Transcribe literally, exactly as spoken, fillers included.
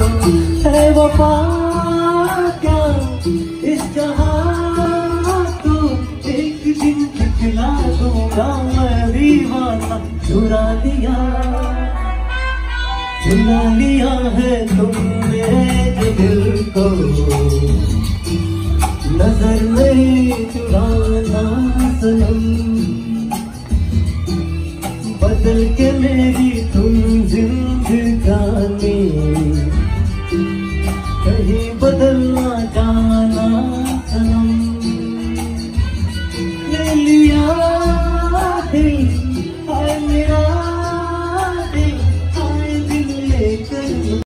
है वफा क्या इस जहां तू, एक दिन दिखला दूंगा मैं दीवाना। चुरा लिया चुरा लिया है तुमने जो दिल को, नजर में चुराना सुनो।